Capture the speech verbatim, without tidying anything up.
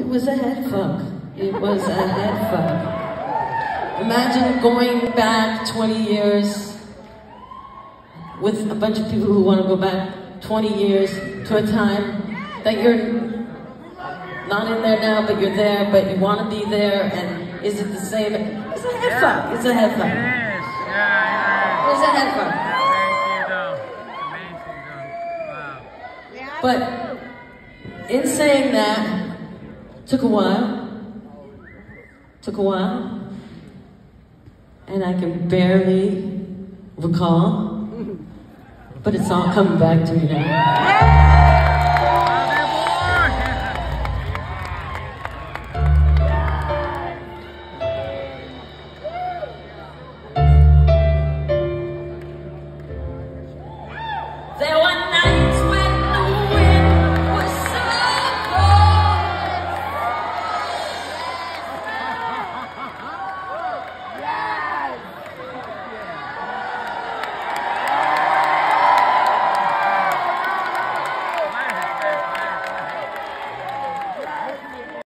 was a head fuck. It was a head fuck. Imagine going back twenty years with a bunch of people who want to go back twenty years to a time that you're not in there now, but you're there, but you want to be there, and is it the same? It's a head fuck. It's a head fuck. It is. Yeah, yeah. It's a head fuck. Thank you, though. Amazing, though. Wow. But in saying that, took a while. Took a while. And I can barely recall. But it's all coming back to me now.